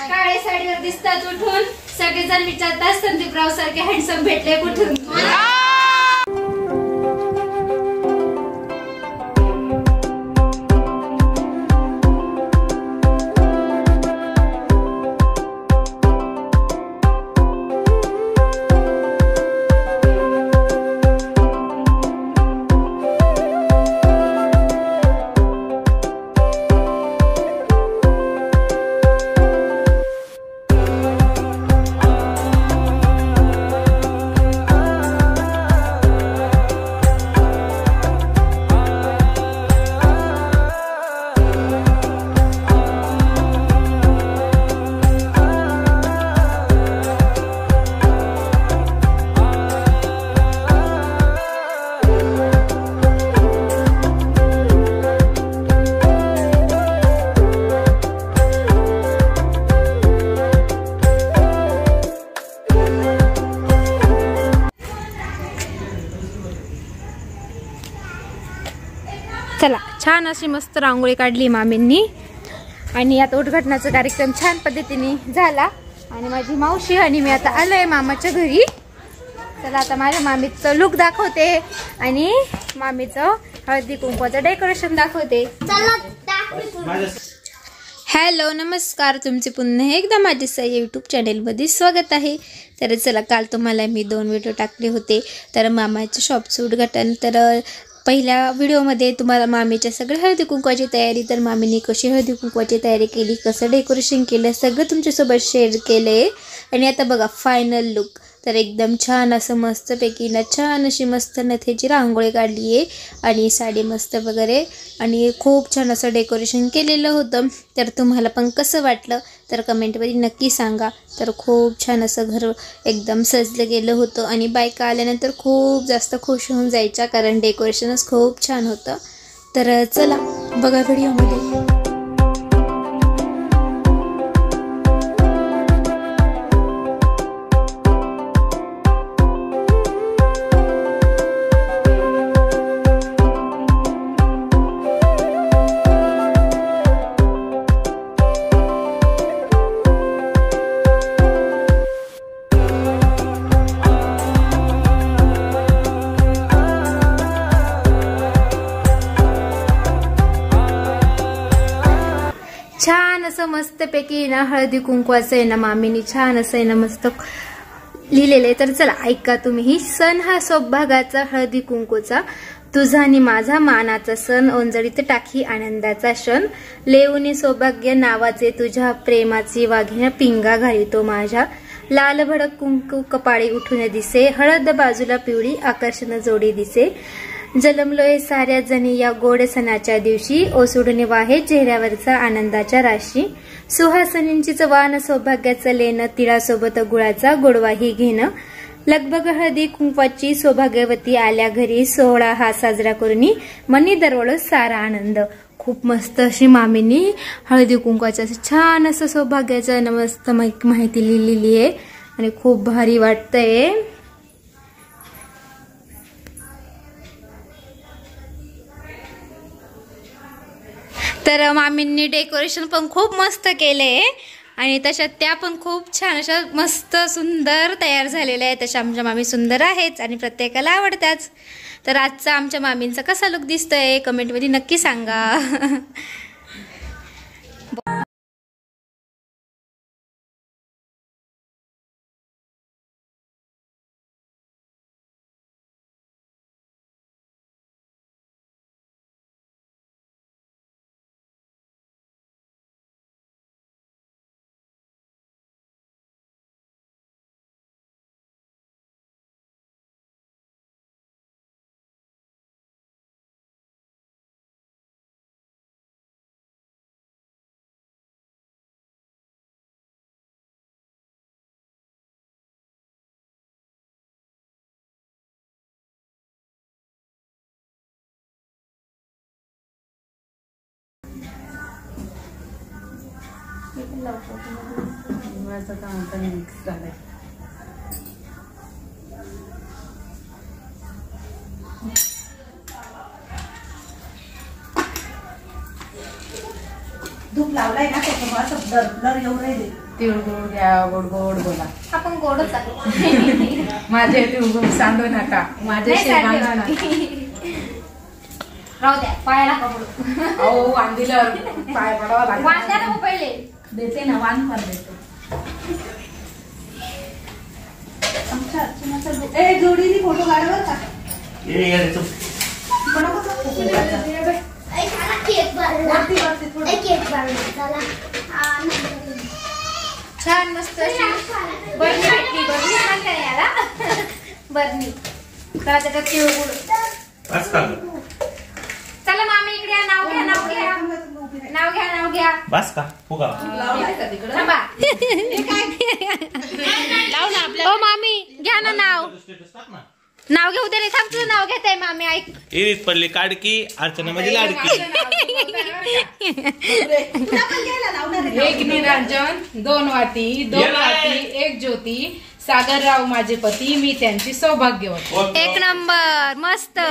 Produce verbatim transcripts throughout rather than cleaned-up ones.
काळ्या साडीवर दिसतात उठून सगळेजण विचारतात संदीपराव सारखे हँडसम भेटले कुठून. चला छान अशी मस्त रांगोळी काढली मामींनी आणि आता उद्घाटनाचा कार्यक्रम छान पद्धतीने झाला आणि माझी मावशी आणि मी आता आलोय मामाच्या घरी. चला आता माझ्या मामीचं लुक दाखवते आणि मामीचं हळदी कुंकवाचं डेकोरेशन दाखवते. हॅलो नमस्कार, तुमचे पुन्हा एकदा माझे सही यूट्यूब चॅनेलमध्ये स्वागत आहे. तर चला काल तुम्हाला मी दोन व्हिडिओ टाकले होते तर मामाच्या शॉपचं उद्घाटन. तर पहिल्या व्हिडिओमध्ये तुम्हाला मामीच्या सगळ्या हळदी कुंकवाची तयारी, तर मामीने कशी हळदी कुंकवाची तयारी केली, कसं डेकोरेशन केलं सगळं तुमच्यासोबत शेअर केलं आहे. आणि आता बघा फायनल लुक. तर एकदम छान असं मस्तपैकी ना छान अशी मस्त नथेची रांगोळी काढली आहे आणि साडी मस्त वगैरे आणि खूप छान असं डेकोरेशन केलेलं होतं. तर तुम्हाला पण कसं वाटलं तर कमेंटमध्ये नक्की सांगा. तर खूप छान असं घर एकदम सजलं गेलं होतं आणि बायका आल्यानंतर खूप जास्त खुश होऊन जायच्या कारण डेकोरेशनच खूप छान होतं. तर चला बघा व्हिडिओमध्ये. छान असं मस्तपैकी ना हळदी कुंकवाचं आहे ना मामीनी छान असं आहे ना मस्त लिहिलेलं आहे. तर चला ऐका तुम्ही. ही सण हा सौभागाचा हळदी कुंकूचा, तुझा आणि माझा मानाचा सण, ओंजळीत टाकी आनंदाचा क्षण, लेऊनी सौभाग्य नावाचे तुझ्या प्रेमाची वाघिण पिंगा घालितो माझ्या, लाल भडक कुंकू कपाळी उठून दिसे, हळद बाजूला पिवळी आकर्षण जोडी दिसे, जलमलोय साऱ्या जणी या गोड सणाच्या दिवशी, ओसुडून वाहे चेहऱ्यावरचा आनंदाच्या राशी, सुहासनींचीच वान सौभाग्याचं लेणं, तिळासोबत गुळाचा गोडवाही घेणं, लगबग हळदी कुंकवाची सौभाग्यवती आल्या घरी, सोहळा हा साजरा करूनी मनी दरवळ सारा आनंद. खूप मस्त अशी मामींनी हळदी कुंकवाचं छान असं सौभाग्याचं मस्त माहिती लिहिलेली आहे आणि खूप भारी वाटतंय. तर मामींनी डेकोरेशन पण खूप मस्त केले आणि तशात त्या पण खूप छान अशा मस्त सुंदर तयार झालेल्या आहेत. तशा आमच्या मामी सुंदर आहेत आणि प्रत्येकाला आवडतात. तर आजचा आमच्या मामींचा कसा लुक दिसतोय कमेंटमध्ये नक्की सांगा. धूप लावलाय ना त्याच्यावर तिळगुळ घ्या, गोड गोड बोला. आपण गोडच आहे. माझे तिळगुळ सांडू नका, माझे राहू द्या, पायाला पकडू. अहो वांदिलं पाय पडावा लागेल. वांद्याला हो पहिले देते ना, वाण पण देते. जोडीने फोटो काढवर का छान मस्त बरणी भेटली. बरणी छान काय याला बरणी का त्याच्यात तिळगुळ. चला मामी इकडे या. नाव घ्या, नाव घ्या, नाव घ्या, नाव घ्या. बस का फुगा थांबा. हो मामी घ्या ना नाव. नाव घेऊ दे रे. थांब, तुझं नाव घेत आहे मामी. ऐक. इरीत पडली काडकी, अर्चना माझी लाडकी. एक निरंजन, दोन वाटी, दोन वाटी, एक ज्योती. सागरराव माझे पती, मी त्यांची सौभाग्यवती. एक नंबर मस्त.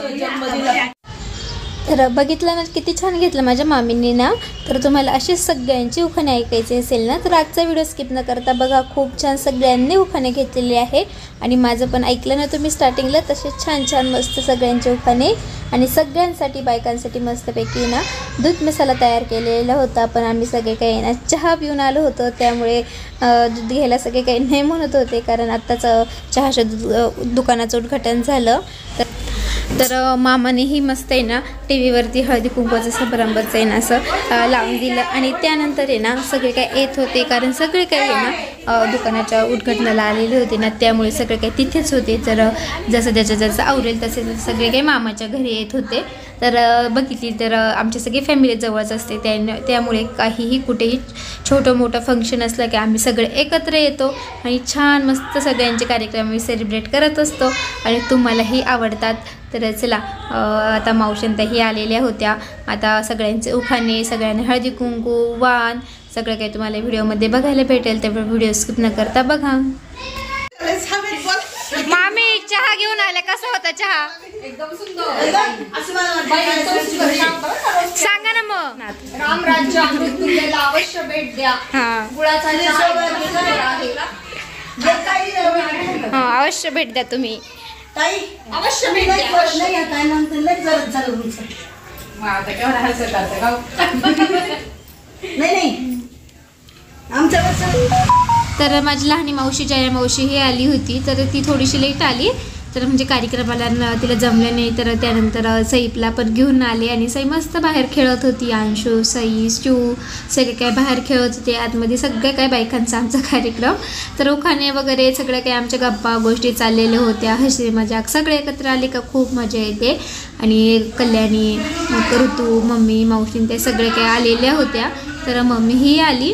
तर बघितलं ना किती छान घेतलं माझ्या मामींनी ना. तर तुम्हाला अशीच सगळ्यांची उखाणे ऐकायची असेल ना तर आजचा व्हिडिओ स्किप न करता बघा. खूप छान सगळ्यांनी उखाणे घेतलेले आहे आणि माझं पण ऐकलं ना तुम्ही स्टार्टिंगला. तसेच छान छान मस्त सगळ्यांचे उखाणे आणि सगळ्यांसाठी बायकांसाठी मस्तपैकी ना दूध मसाला तयार केलेला होता. पण आम्ही सगळे काही ना चहा पिऊन आलो होतो, त्यामुळे दूध घ्यायला सगळे काही नाही म्हणत होते, कारण आत्ताच चहाच्या दूध दुकानाचं उद्घाटन झालं. तर तर मामानेही मस्त आहे ना टी व्हीवरती हळदी कुंकवाचं समारंभाचं आहे ना असं लावून दिलं. आणि त्यानंतर आहे ना सगळे काय येत होते, कारण सगळे काही आहे ना दुकानाच्या उद्घाटनाला आलेले होते ना, त्यामुळे सगळे काही तिथेच होते. तर जसं ज्याचं जसं आवरेल तसे सगळे काही मामाच्या घरी येत होते. तर बघितली तर आमची सगळी फॅमिली जवळच असते, त्या त्यामुळे काहीही कुठेही छोटं मोठं फंक्शन असलं की आम्ही सगळे एकत्र येतो आणि छान मस्त सगळ्यांचे कार्यक्रम आम्ही सेलिब्रेट करत असतो आणि तुम्हालाही आवडतात. तर चला आता मावशींताही आलेल्या होत्या. आता सगळ्यांचे उखाणे, सगळ्यांनी हळदी कुंकू, वाण सगळं काही तुम्हाला व्हिडिओमध्ये बघायला भेटेल. त्यामुळे व्हिडिओ स्किप न करता बघा. मामी चहा घेऊन आले, कसा होता चहा? एकदम सुंदर. सांगा ना मग. राम राज्य अमृत तुल्यला अवश्य भेट द्या. हा गुळाचा हा अवश्य भेट द्या तुम्ही. अवश्य भेट द्या. आता केवढा हसत असं गाव. नाही नाही आमच्या. तर माझी लहानी मावशी जया मावशी ही आली होती, तर ती थोडीशी लेट आली. तर म्हणजे कार्यक्रमाला तिला जमलं नाही, तर त्यानंतर सईपला पण घेऊन आले आणि सई मस्त बाहेर खेळत होती. अंशू, सई, स्टू सगळे काय बाहेर खेळत होते आतमध्ये. सगळ्या काय बायकांचा आमचा कार्यक्रम. तर उखाणे वगैरे सगळ्या काही आमच्या गप्पा गोष्टी चाललेल्या होत्या, हसी मजाक सगळे एकत्र आले का खूप मजा येते. आणि कल्याणी, ऋतू, मम्मी, मावशी ते सगळे काही आलेल्या होत्या. तर मम्मीही आली.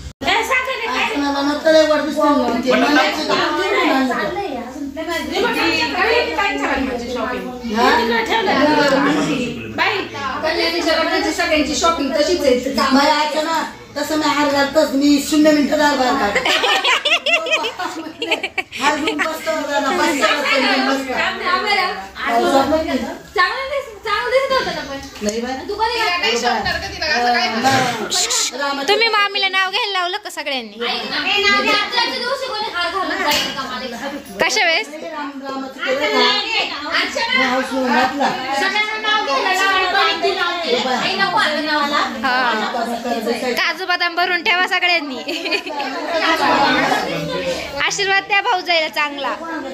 सगळ्यांची शॉपिंग तशीच आहे ना. तसं मी हार घालतोच, मी शून्य मिनिटं हार घालतो. तुम्ही मामीला नाव घ्यायला लावलं का सगळ्यांनी? कशा वेळेस? काजू बदाम भरून ठेवा सगळ्यांनी. आशीर्वाद द्या भाऊजाईला चांगला.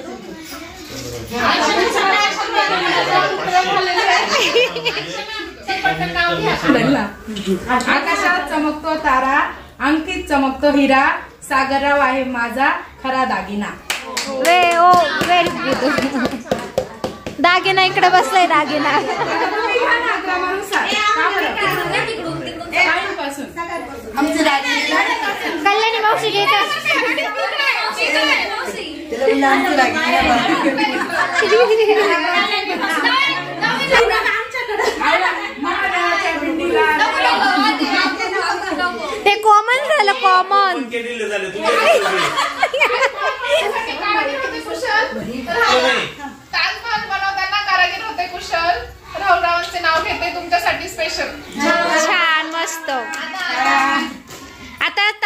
आकाशात चमकतो तारा, अंकित चमकतो हिरा, सागरराव आहे माझा खरा दागिना. वे ओ व्हेरी गुड. दागिना इकडे बसलाय. दागिना कल्याणी मावशी घेतात. ते कॉमन झालं. कॉमन ताजमहल बनवताना कारागीर होते कुशल. राहुलरावांचे नाव घेते तुमच्यासाठी स्पेशल. छान मस्त.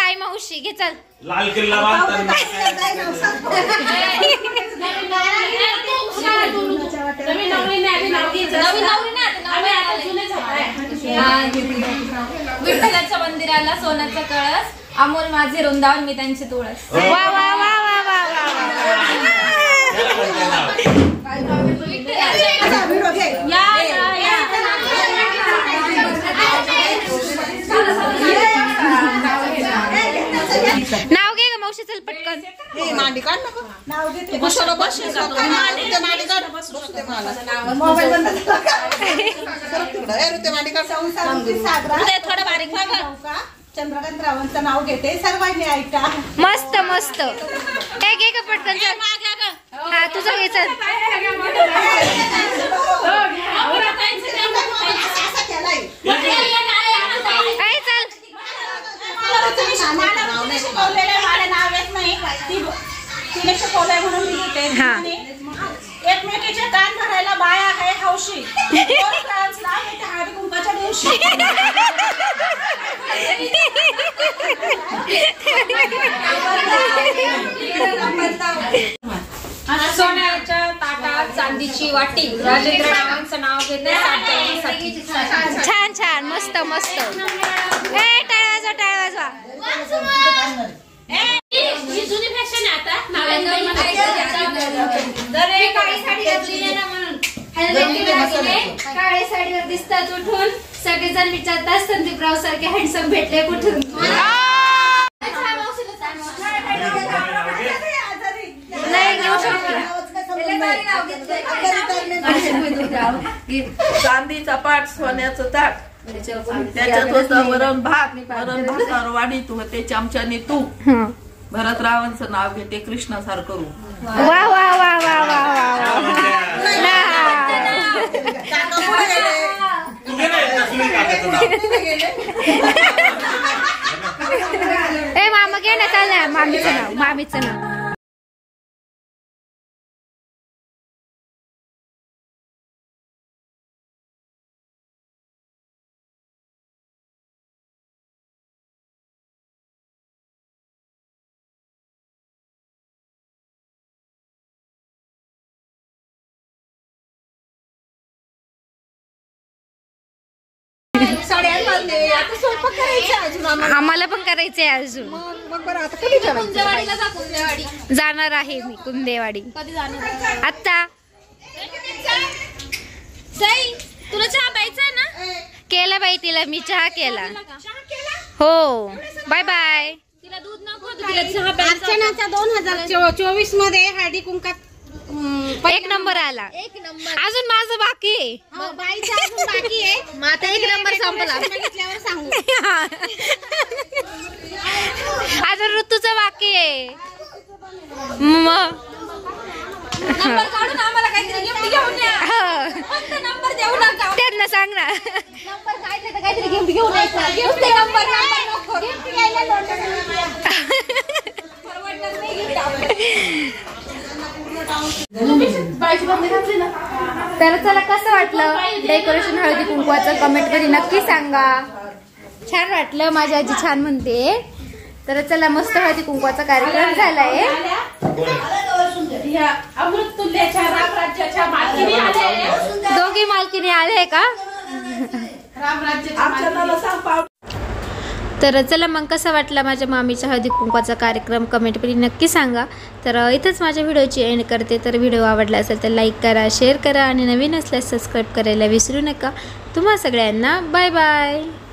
बाय मावशी घे चल. लाल किल्ला बांधताना विठ्ठलाच्या मंदिराला सोन्याचा कळस, अमोल माझे वृंदावन मी त्यांची तुळस. वा वा वा वा वा वा. नाव घे ग मावशी चल पटकन. मांडी काढ नको नाव घेते बसलो बस मांडी ते मांडी काढ बसते मला मोबाईल बंद तिकडे ए रुते मांडी काढ संसाराची सागरा ते थोडं बारीक बघ चंद्रकांत रावांचं नाव घेते सर्वांनी ऐका. मस्त मस्त हे घे ग पटकन चल. हा तुझं घे चल. एकमेकीचे कान भरायला बाया आहे हौशी हळदी कुंकाच्या दिवशी. सोन्याच्या ताटात चांदीची वाटी, राजेंद्र रावांचं नाव घेते. छान छान मस्त मस्त. ए टाळ वाजवा टाळ वाजवा. ही जुनी फॅशन आहे आता. काळ्या साडीवर दिसतात उठून, सगळेजण विचारतात संदीपराव सारखे हँडसम भेटले कुठून. चांदीचा पाट सोन्याचं ताट, त्याच्यात होतं वरण भात, वरण भातावर वाढीत होते चमच्याने तूप. भरत रावांचं नाव घेते कृष्णासारखं रूप. वा वा वा वा वा वा. ए मामा घे ना चाल ना मामीचं नाव मामीचं नाव. आम्हाला पण करायचंय अजून. जाणार आहे मी कुंदेवाडी. आता तुला चहा प्यायचा आहे ना? केला बाई तिला मी चहा केला. हो बाय बाय. तिला दूध नको, तिला चहा प्यायचा. अर्चनाचा दोन हजार चोवीस मध्ये हळदी कुंकात एक नंबर आला. एक नंबर. अजून माझं बाकी आहे. बाईचा अजून बाकी आहे. आता एक नंबर संपला. सांगू अजून ऋतूचं बाकी आहे. मग नंबर काढून आम्हाला काहीतरी गिफ्ट घेऊन या. फक्त नंबर देऊ नका. त्यांना सांग ना. नंबर काढले तर काहीतरी गिफ्ट घेऊन यायचा. गिफ्ट नंबर नंबर नको. गिफ्ट घ्यायला परवडणार नाही गिफ्ट आपल्याला. तर चला कसं वाटलं डेकोरेशन हळदी कुंकवाचं कमेंट मध्ये नक्की सांगा. छान वाटलं माझी आजी छान म्हणते. तर चला मस्त हळदी कुंकवाचा कार्यक्रम झालाय. अमृततुल्यच्या रामराज्याच्या मालकीने आले. दोघी मालकीने आले का? तर चला मग कसा वाटला माझ्या मामीच्या हळदी कुंकवाचा कार्यक्रम कमेंटमध्ये नक्की सांगा. तर इथंच माझ्या व्हिडिओची एंड करते. तर व्हिडिओ आवडला असेल तर लाईक करा, शेअर करा आणि नवीन असल्यास सबस्क्राईब करायला विसरू नका. तुम्हा सगळ्यांना बाय बाय.